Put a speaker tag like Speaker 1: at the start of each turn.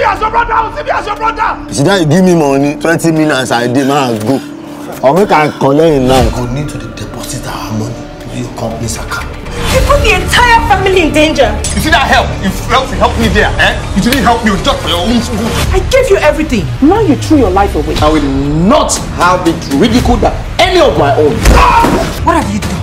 Speaker 1: as your brother. See me as your brother.
Speaker 2: See that you give me money, 20 million I did, man, go. Or make I collect now.
Speaker 1: We go need to deposit our money to your company's account.
Speaker 3: You put the entire family in danger.
Speaker 1: You see that help? You failed to help me there, eh? You didn't help me just for your own school.
Speaker 3: I gave you everything. Now you threw your life away.
Speaker 1: I will not have it ridiculed that any of my own.
Speaker 3: What have you done?